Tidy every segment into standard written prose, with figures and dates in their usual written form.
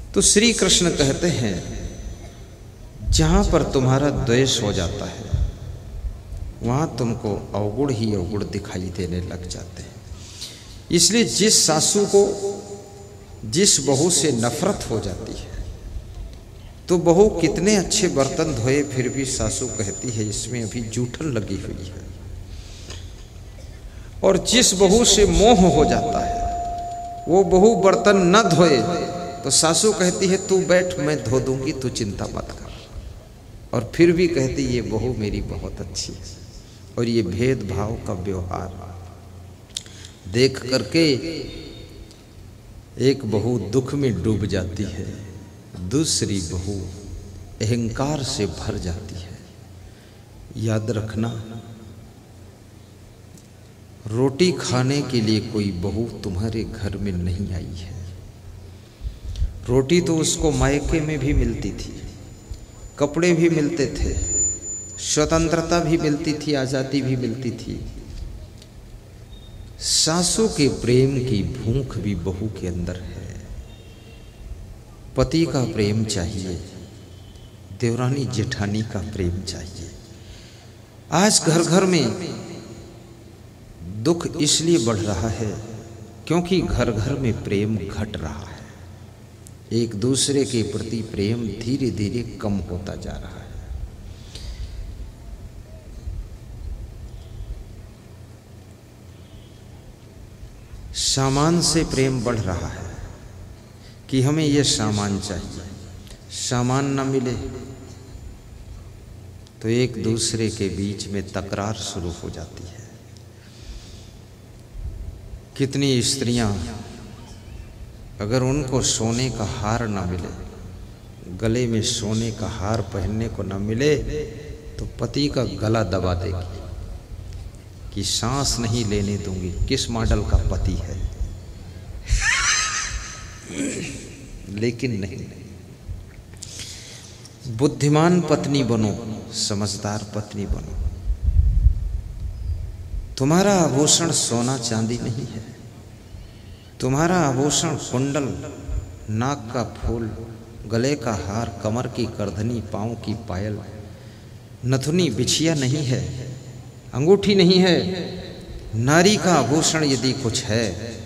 तो श्री कृष्ण कहते हैं जहां पर तुम्हारा द्वेष हो जाता है वहां तुमको अवगुण ही अवगुण दिखाई देने लग जाते हैं। इसलिए जिस सासू को जिस बहू से नफरत हो जाती है तो बहू कितने अच्छे बर्तन धोए फिर भी सासू कहती है इसमें अभी जूठन लगी हुई है। और जिस बहू से मोह हो जाता है वो बहू बर्तन न धोए तो सासू कहती है तू बैठ मैं धो दूंगी तू चिंता मत कर। और फिर भी कहती ये बहू मेरी बहुत अच्छी है। और ये भेदभाव का व्यवहार देख करके एक बहू दुख में डूब जाती है, दूसरी बहू अहंकार से भर जाती है। याद रखना रोटी खाने के लिए कोई बहू तुम्हारे घर में नहीं आई है। रोटी तो उसको मायके में भी मिलती थी, कपड़े भी मिलते थे, स्वतंत्रता भी मिलती थी, आजादी भी मिलती थी। सासू के प्रेम की भूख भी बहू के अंदर है। पति का प्रेम चाहिए, देवरानी जेठानी का प्रेम चाहिए। आज घर घर में दुख इसलिए बढ़ रहा है क्योंकि घर घर में प्रेम घट रहा है। एक दूसरे के प्रति प्रेम धीरे धीरे कम होता जा रहा है। सामान से प्रेम बढ़ रहा है कि हमें यह सामान चाहिए, सामान न मिले तो एक दूसरे के बीच में तकरार शुरू हो जाती है। कितनी स्त्रियां अगर उनको सोने का हार ना मिले, गले में सोने का हार पहनने को ना मिले तो पति का गला दबा देगी कि सांस नहीं लेने दूंगी। किस मॉडल का पति है लेकिन नहीं, बुद्धिमान पत्नी बनो, समझदार पत्नी बनो। तुम्हारा आभूषण सोना चांदी नहीं है, तुम्हारा आभूषण कुंडल, नाक का फूल, गले का हार, कमर की करधनी, पांव की पायल, नथुनी बिछिया नहीं है, अंगूठी नहीं है। नारी का आभूषण यदि कुछ है,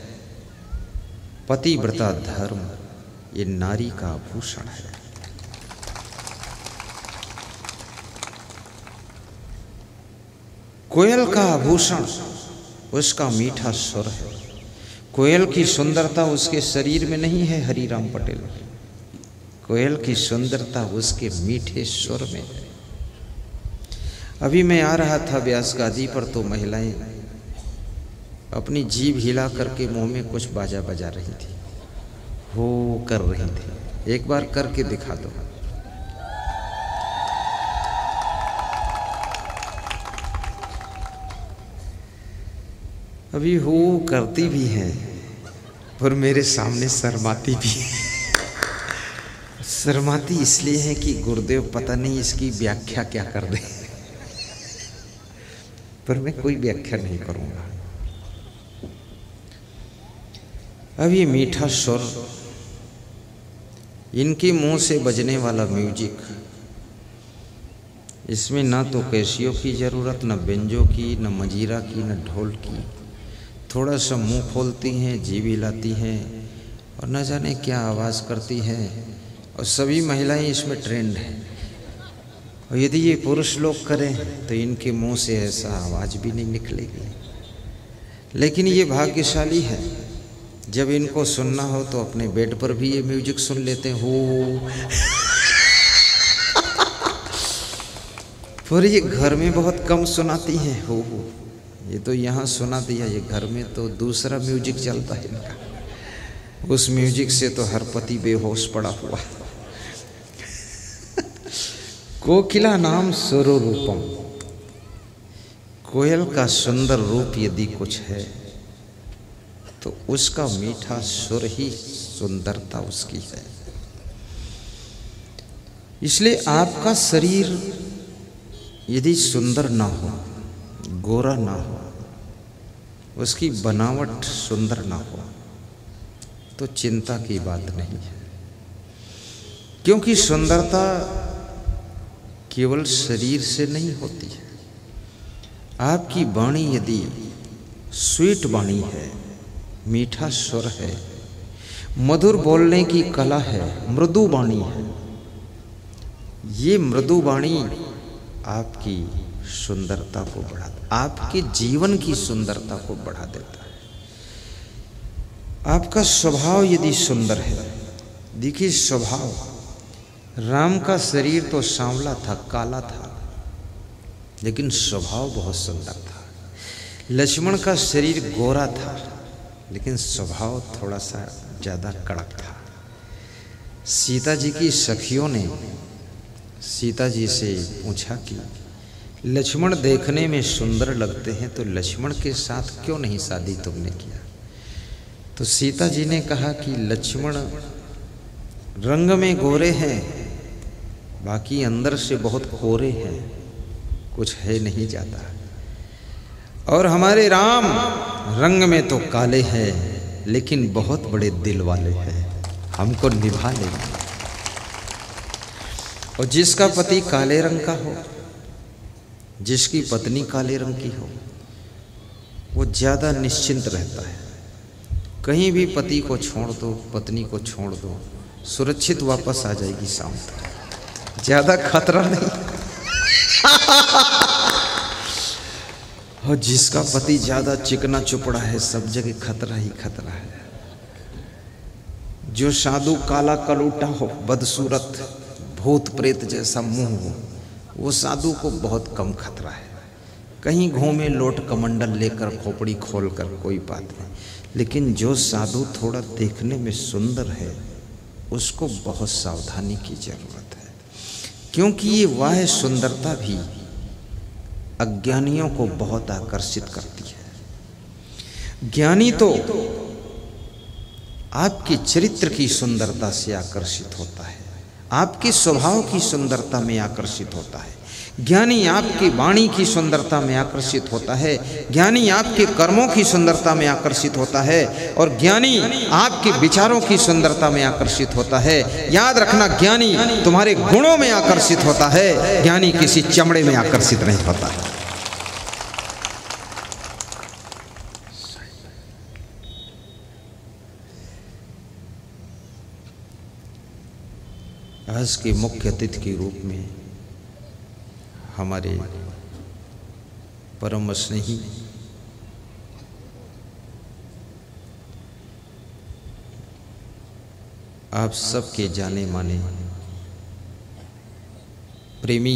पतिव्रता धर्म, ये नारी का आभूषण है। कोयल का आभूषण उसका मीठा सुर है। कोयल की सुंदरता उसके शरीर में नहीं है हरिराम पटेल, कोयल की सुंदरता उसके मीठे सुर में है। अभी मैं आ रहा था व्यास गादी पर तो महिलाएं अपनी जीभ हिला करके मुंह में कुछ बाजा बजा रही थी, हो कर रही थी। एक बार करके दिखा दो। अभी हो करती भी है पर मेरे सामने शर्माती भी है। शर्माती इसलिए है कि गुरुदेव पता नहीं इसकी व्याख्या क्या कर दे, पर मैं कोई व्याख्या नहीं करूंगा। अब ये मीठा स्वर, इनके मुंह से बजने वाला म्यूजिक, इसमें ना तो कैसियो की जरूरत, न बेंजो की, न मजीरा की, न ढोल की। थोड़ा सा मुंह खोलती हैं, जीभ हिलाती हैं और न जाने क्या आवाज़ करती हैं। और सभी महिलाएं इसमें ट्रेंड हैं। और यदि ये पुरुष लोग करें तो इनके मुंह से ऐसा आवाज़ भी नहीं निकलेगी। लेकिन ये भाग्यशाली है, जब इनको सुनना हो तो अपने बेड पर भी ये म्यूजिक सुन लेते हैं। हो पर ये घर में बहुत कम सुनाती हैं हो। ये तो यहाँ सुना दिया, ये घर में तो दूसरा म्यूजिक चलता है इनका। उस म्यूजिक से तो हर पति बेहोश पड़ा हुआ। कोकिला नाम सुरो रूपम, कोयल का सुंदर रूप यदि कुछ है तो उसका मीठा सुर ही सुंदरता उसकी है। इसलिए आपका शरीर यदि सुंदर ना हो, गोरा ना हो, उसकी बनावट सुंदर ना हो तो चिंता की बात नहीं है। क्योंकि सुंदरता केवल शरीर से नहीं होती है। आपकी वाणी यदि स्वीट वाणी है, मीठा स्वर है, मधुर बोलने की कला है, मृदु वाणी है, ये मृदु वाणी आपकी सुंदरता को बढ़ाता, आपके जीवन की सुंदरता को बढ़ा देता है। आपका स्वभाव यदि सुंदर है, देखिए स्वभाव, राम का शरीर तो सांवला था, काला था, लेकिन स्वभाव बहुत सुंदर था। लक्ष्मण का शरीर गोरा था, लेकिन स्वभाव थोड़ा सा ज़्यादा कड़क था। सीता जी की सखियों ने सीता जी से पूछा कि लक्ष्मण देखने में सुंदर लगते हैं, तो लक्ष्मण के साथ क्यों नहीं शादी तुमने किया? तो सीता जी ने कहा कि लक्ष्मण रंग में गोरे हैं, बाकी अंदर से बहुत कोरे हैं, कुछ है नहीं जाता। और हमारे राम रंग में तो काले हैं, लेकिन बहुत बड़े दिल वाले हैं, हमको निभा लेंगे। और जिसका पति काले रंग का हो, जिसकी पत्नी काले रंग की हो, वो ज़्यादा निश्चिंत रहता है। कहीं भी पति को छोड़ दो, पत्नी को छोड़ दो, सुरक्षित वापस आ जाएगी शाम तक, ज़्यादा खतरा नहीं। और जिसका पति ज़्यादा चिकना चुपड़ा है, सब जगह खतरा ही खतरा है। जो साधु काला कलूटा हो, बदसूरत, भूत प्रेत जैसा मुंह हो, वो साधु को बहुत कम खतरा है। कहीं घूमे लोट कमंडल लेकर, खोपड़ी खोलकर, कोई बात नहीं। लेकिन जो साधु थोड़ा देखने में सुंदर है, उसको बहुत सावधानी की जरूरत है, क्योंकि ये वह सुंदरता भी अज्ञानियों को बहुत आकर्षित करती है। ज्ञानी तो आपके चरित्र की सुंदरता से आकर्षित होता है, आपके स्वभाव की सुंदरता में आकर्षित होता है। ज्ञानी आपकी वाणी की सुंदरता में आकर्षित होता है, ज्ञानी आपके कर्मों की सुंदरता में आकर्षित होता है, और ज्ञानी आपके विचारों की सुंदरता में आकर्षित होता है। याद रखना, ज्ञानी तुम्हारे गुणों में आकर्षित होता है, ज्ञानी किसी चमड़े में आकर्षित नहीं होता है। आज के मुख्य अतिथि के रूप में हमारे परम स्नेही आप सबके जाने माने प्रेमी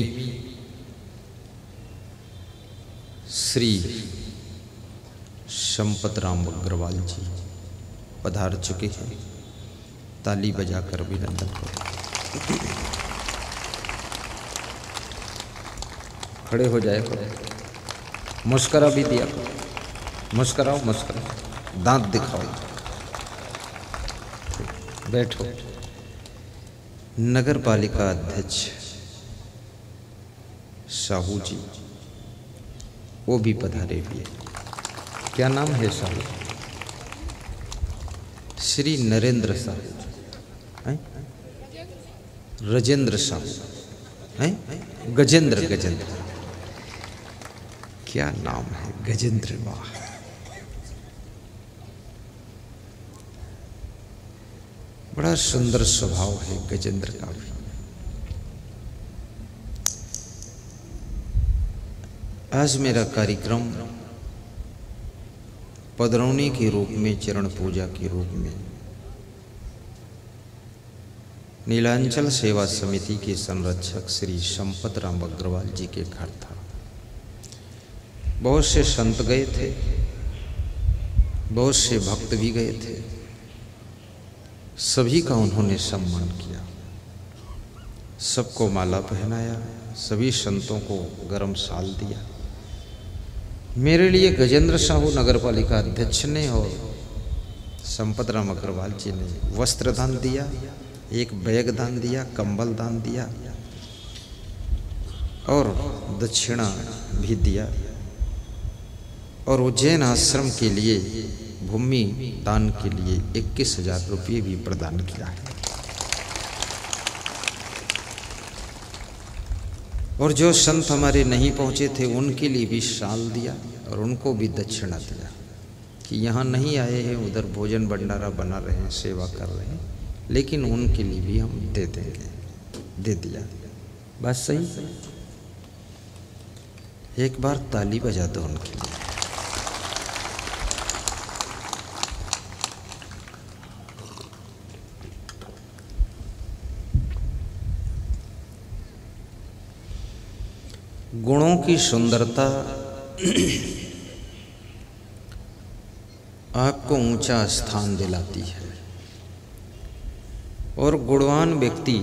श्री संपत राम अग्रवाल जी पधार चुके हैं। ताली बजाकर अभिनंदन करें। खड़े हो जाए करो, मुस्करा भी दिया करो, मुस्कराओ मुस्कराओ, दांत दिखाओ, बैठो। नगर पालिका अध्यक्ष साहू जी, वो भी पधारे हुए। क्या नाम है साहू? श्री नरेंद्र साहू, राजेंद्र साहू हैं, गजेंद्र, गजेंद्र, क्या नाम है, गजेंद्र। वाह, बड़ा सुंदर स्वभाव है गजेंद्र का भी। आज मेरा कार्यक्रम पधरौनी के रूप में, चरण पूजा के रूप में नीलांचल सेवा समिति के संरक्षक श्री संपत राम अग्रवाल जी के घर था। बहुत से संत गए थे, बहुत से भक्त भी गए थे, सभी का उन्होंने सम्मान किया, सबको माला पहनाया, सभी संतों को गरम शाल दिया। मेरे लिए गजेंद्र साहू नगर पालिका अध्यक्ष ने और संपत राम अग्रवाल जी ने वस्त्र दान दिया, एक बैग दान दिया, कंबल दान दिया और दक्षिणा भी दिया, और उज्जैन आश्रम के लिए भूमि दान के लिए 21,000 रुपये भी प्रदान किया है। और जो संत हमारे नहीं पहुँचे थे उनके लिए भी शाल दिया और उनको भी दक्षिणा दिया कि यहाँ नहीं आए हैं, उधर भोजन भंडारा बना रहे हैं, सेवा कर रहे हैं, लेकिन उनके लिए भी हम दे देंगे। दे दिया। बात सही। एक बार ताली बजा दो उनके लिए। गुणों की सुंदरता आपको ऊंचा स्थान दिलाती है और गुणवान व्यक्ति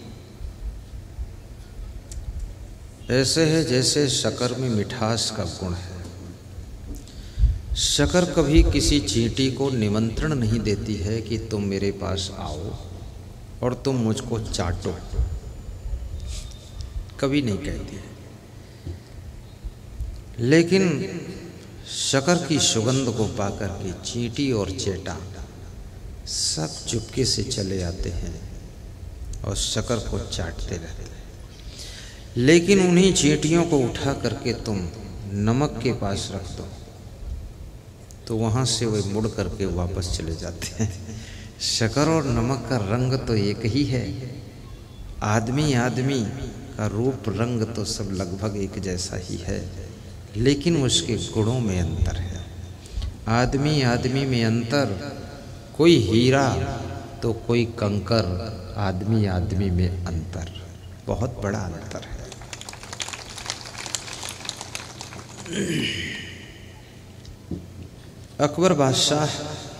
ऐसे है जैसे शक्कर में मिठास का गुण है। शक्कर कभी किसी चींटी को निमंत्रण नहीं देती है कि तुम मेरे पास आओ और तुम मुझको चाटो, कभी नहीं कहती है। लेकिन शक्कर की सुगंध को पाकर के चींटी और चेटा सब चुपके से चले आते हैं और शक्कर को चाटते रहते हैं। लेकिन उन्हीं चींटियों को उठा करके तुम नमक के पास रख दो तो वहाँ से वे मुड़ करके वापस चले जाते हैं। शक्कर और नमक का रंग तो एक ही है, आदमी आदमी का रूप रंग तो सब लगभग एक जैसा ही है, लेकिन उसके गुणों में अंतर है। आदमी आदमी में अंतर, कोई हीरा तो कोई कंकर, आदमी आदमी में अंतर, बहुत बड़ा अंतर है। अकबर बादशाह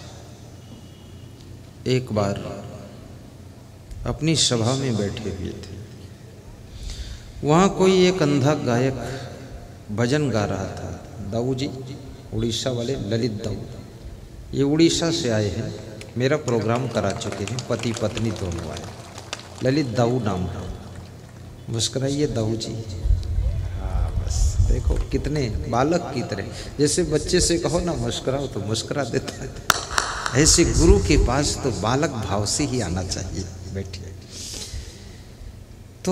एक बार अपनी सभा में बैठे हुए थे। वहाँ कोई एक अंधा गायक भजन गा रहा था। दाऊ जी, उड़ीसा वाले ललित दाऊ, ये उड़ीसा से आए हैं, मेरा प्रोग्राम करा चुके हैं, पति पत्नी दोनों आए। ललित दाऊ नाम है। मुस्कुराइए दाऊ जी। हाँ बस देखो कितने बालक की तरह, जैसे बच्चे से कहो ना मुस्कुराओ तो मुस्कुरा देता है, ऐसे गुरु के पास तो बालक भाव से ही आना चाहिए। बैठिए। तो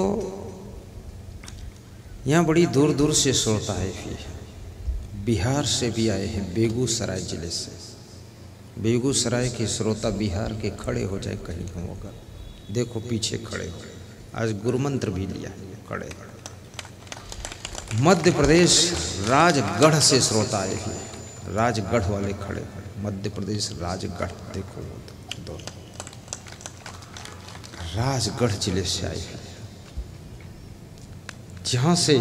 यहाँ बड़ी दूर दूर से श्रोता आए हुए, बिहार से भी आए हैं, बेगूसराय जिले से। बेगूसराय के श्रोता बिहार के खड़े हो जाए कहीं होगा, देखो पीछे खड़े हो, आज गुरुमंत्र भी लिया है, खड़े। मध्य प्रदेश राजगढ़ से श्रोता आए हुए, राजगढ़ वाले खड़े, मध्य प्रदेश राजगढ़, देखो दोनों राजगढ़ जिले से आए हैं, जहाँ से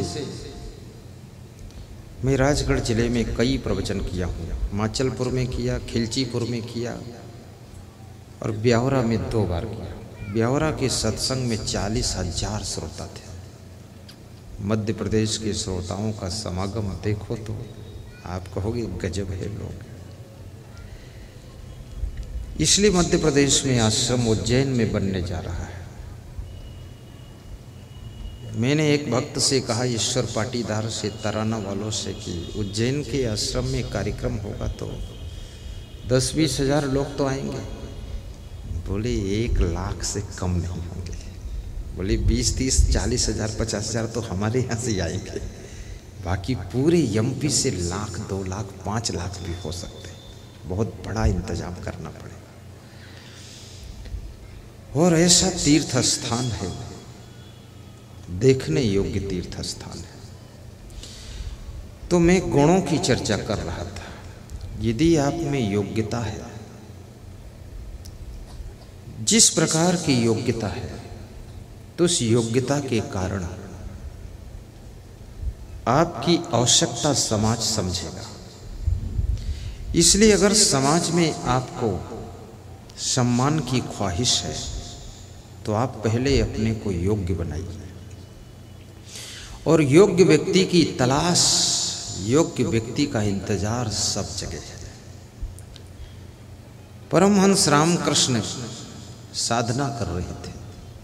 मैं राजगढ़ जिले में कई प्रवचन किया हूँ। माचलपुर में किया, खिलचीपुर में किया और ब्यावरा में 2 बार किया। ब्यावरा के सत्संग में 40,000 श्रोता थे। मध्य प्रदेश के श्रोताओं का समागम देखो तो आप कहोगे गजब है लोग। इसलिए मध्य प्रदेश में आश्रम उज्जैन में बनने जा रहा है। मैंने एक भक्त से कहा, ईश्वर पाटीदार से, तराना वालों से, कि उज्जैन के आश्रम में कार्यक्रम होगा तो 10-20 हज़ार लोग तो आएंगे। बोले 1 लाख से कम नहीं होंगे। बोले 20-30-40 हज़ार 50 हज़ार तो हमारे यहाँ से आएंगे, बाकी पूरे एमपी से 1 लाख 2 लाख 5 लाख भी हो सकते हैं। बहुत बड़ा इंतजाम करना पड़ेगा। और ऐसा तीर्थ स्थान है, देखने योग्य तीर्थ स्थान है। तो मैं गुणों की चर्चा कर रहा था। यदि आप में योग्यता है, जिस प्रकार की योग्यता है, तो उस योग्यता के कारण आपकी आवश्यकता समाज समझेगा। इसलिए अगर समाज में आपको सम्मान की ख्वाहिश है तो आप पहले अपने को योग्य बनाइए। और योग्य व्यक्ति की तलाश, योग्य व्यक्ति का इंतजार सब जगह है। परमहंस रामकृष्ण साधना कर रहे थे।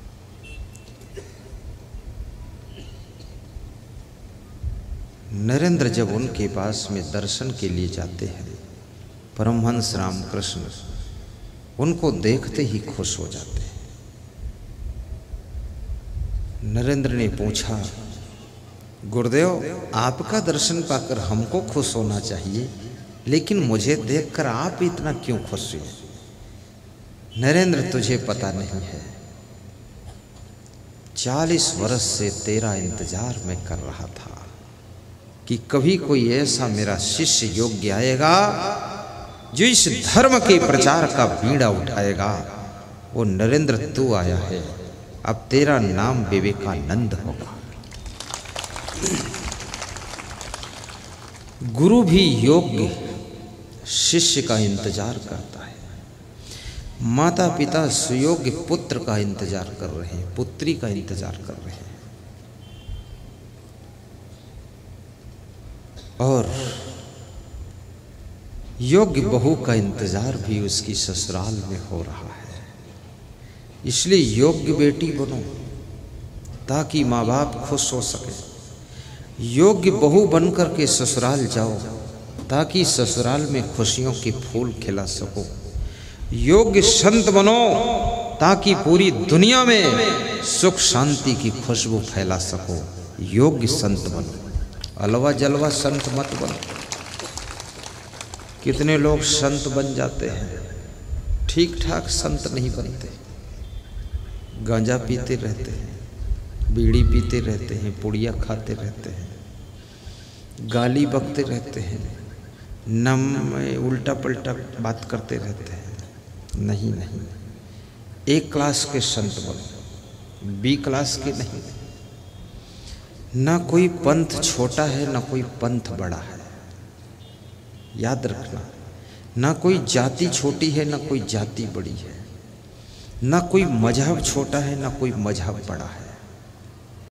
नरेंद्र जब उनके पास में दर्शन के लिए जाते हैं, परमहंस रामकृष्ण उनको देखते ही खुश हो जाते हैं। नरेंद्र ने पूछा गुरुदेव, आपका दर्शन पाकर हमको खुश होना चाहिए, लेकिन मुझे देखकर आप इतना क्यों खुश हुए? नरेंद्र, तुझे पता नहीं है, 40 वर्ष से तेरा इंतजार मैं कर रहा था कि कभी कोई ऐसा मेरा शिष्य योग्य आएगा जो इस धर्म के प्रचार का बीड़ा उठाएगा। वो नरेंद्र तू आया है। अब तेरा नाम विवेकानंद होगा। गुरु भी योग्य शिष्य का इंतजार करता है। माता पिता सुयोग्य पुत्र का इंतजार कर रहे हैं, पुत्री का इंतजार कर रहे हैं। और योग्य बहू का इंतजार भी उसकी ससुराल में हो रहा है। इसलिए योग्य बेटी बनो ताकि माँ बाप खुश हो सके। योग्य बहू बनकर के ससुराल जाओ ताकि ससुराल में खुशियों के फूल खिला सको। योग्य संत बनो ताकि पूरी दुनिया में सुख शांति की खुशबू फैला सको। योग्य संत बनो, अलवा जलवा संत मत बनो। कितने लोग संत बन जाते हैं, ठीक ठाक संत नहीं बनते। गांजा पीते रहते हैं, बीड़ी पीते रहते हैं, पुड़िया खाते रहते हैं, गाली बकते रहते हैं, नम में उल्टा पलटा बात करते रहते हैं। नहीं नहीं, A क्लास के संत बनो, B क्लास के नहीं। ना कोई पंथ छोटा है, ना कोई पंथ बड़ा है। याद रखना, ना कोई जाति छोटी है, ना कोई जाति बड़ी है। ना कोई मजहब छोटा है, ना कोई मजहब बड़ा है।